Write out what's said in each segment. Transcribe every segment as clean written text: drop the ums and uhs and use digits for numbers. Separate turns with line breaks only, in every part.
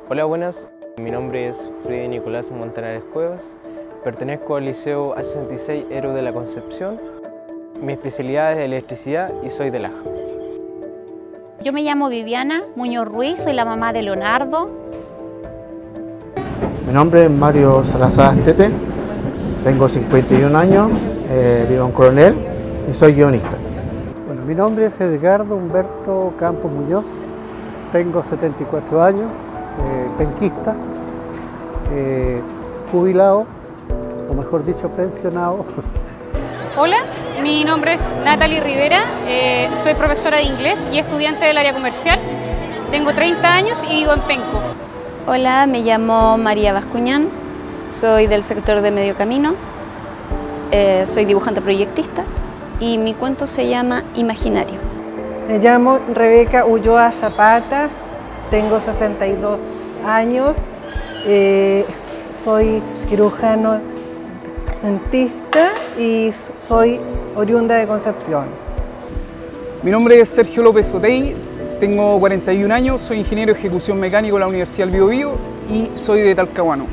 Hola, buenas. Mi nombre es Freddy Nicolás Montanares Cuevas. Pertenezco al Liceo A66 Héroe de la Concepción. Mi especialidad es electricidad y soy de Laja.
Yo me llamo Viviana Muñoz Ruiz, soy la mamá de Leonardo.
Mi nombre es Mario Salazar Astete, tengo 51 años, vivo en Coronel y soy guionista.
Bueno, mi nombre es Edgardo Humberto Campos Muñoz, tengo 74 años, penquista, jubilado, o mejor dicho, pensionado.
Hola, mi nombre es Natalie Rivera, soy profesora de inglés y estudiante del área comercial. Tengo 30 años y vivo en Penco.
Hola, me llamo María Bascuñán, soy del sector de Medio Camino, soy dibujante proyectista y mi cuento se llama Imaginario.
Me llamo Rebeca Ulloa Zapata, tengo 62 años, soy cirujano dentista y soy oriunda de Concepción.
Mi nombre es Sergio López Otey, tengo 41 años, soy ingeniero de ejecución mecánico de la Universidad del Biobío y soy de Talcahuano.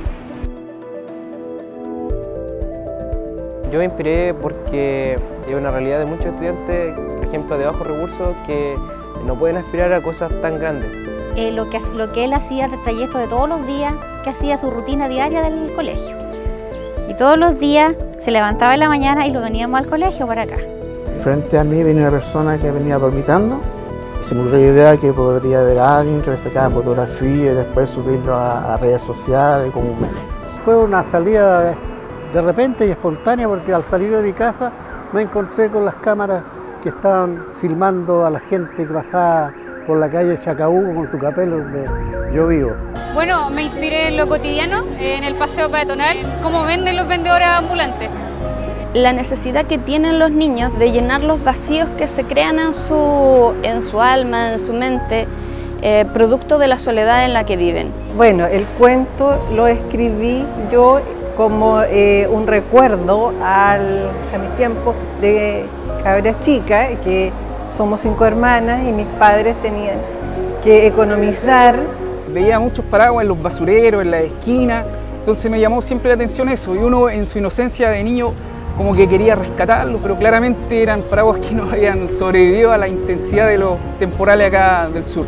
Yo me inspiré porque es una realidad de muchos estudiantes, por ejemplo, de bajos recursos, que no pueden aspirar a cosas tan grandes.
Lo que él hacía de trayecto de todos los días, que hacía su rutina diaria del colegio. Y todos los días se levantaba en la mañana y lo veníamos al colegio para acá.
Frente a mí venía una persona que venía dormitando y se me ocurrió la idea que podría haber alguien que le sacara fotografía y después subirlo a redes sociales como un meme.
Fue una salida de repente y espontánea porque al salir de mi casa me encontré con las cámaras que estaban filmando a la gente que pasaba por la calle Chacabuco con Tucapel, donde yo vivo.
Bueno, me inspiré en lo cotidiano, en el paseo peatonal, cómo venden los vendedores ambulantes.
La necesidad que tienen los niños de llenar los vacíos que se crean en su alma, en su mente, producto de la soledad en la que viven.
Bueno, el cuento lo escribí yo como un recuerdo a mis tiempos de cabra chica, que somos 5 hermanas y mis padres tenían que economizar.
Veía muchos paraguas en los basureros, en la esquina, entonces me llamó siempre la atención eso y uno en su inocencia de niño como que quería rescatarlo, pero claramente eran paraguas que no habían sobrevivido a la intensidad de los temporales acá del sur.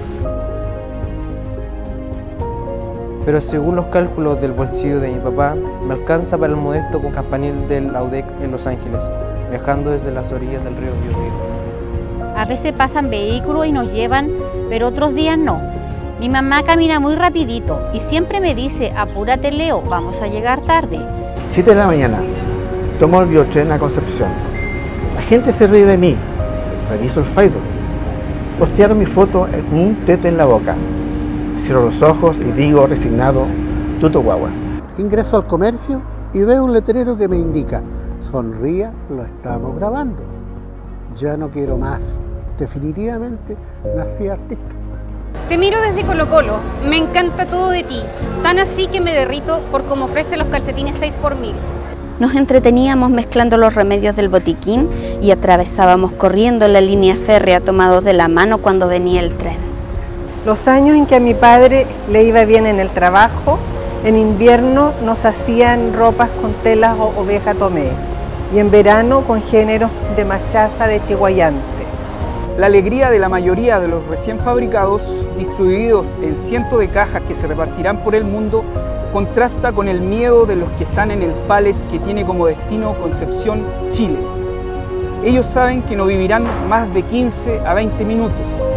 Pero según los cálculos del bolsillo de mi papá, me alcanza para el modesto campanil del AUDEC en Los Ángeles, viajando desde las orillas del río Biobío.
A veces pasan vehículos y nos llevan, pero otros días no. Mi mamá camina muy rapidito y siempre me dice, apúrate Leo, vamos a llegar tarde.
7 de la mañana, tomo el biotren a Concepción. La gente se ríe de mí, reviso el Facebook. Postearon mi foto con un tete en la boca. Cierro los ojos y digo resignado, tuto guagua.
Ingreso al comercio y veo un letrero que me indica, sonría, lo estamos grabando. Ya no quiero más. Definitivamente nací artista.
Te miro desde Colo Colo, me encanta todo de ti, tan así que me derrito por cómo ofrece los calcetines 6x1000.
Nos entreteníamos mezclando los remedios del botiquín y atravesábamos corriendo la línea férrea tomados de la mano cuando venía el tren.
Los años en que a mi padre le iba bien en el trabajo, en invierno nos hacían ropas con telas o oveja tomé y en verano con géneros de machaza de chihuayante.
La alegría de la mayoría de los recién fabricados, distribuidos en cientos de cajas que se repartirán por el mundo, contrasta con el miedo de los que están en el pallet que tiene como destino Concepción, Chile. Ellos saben que no vivirán más de 15 a 20 minutos.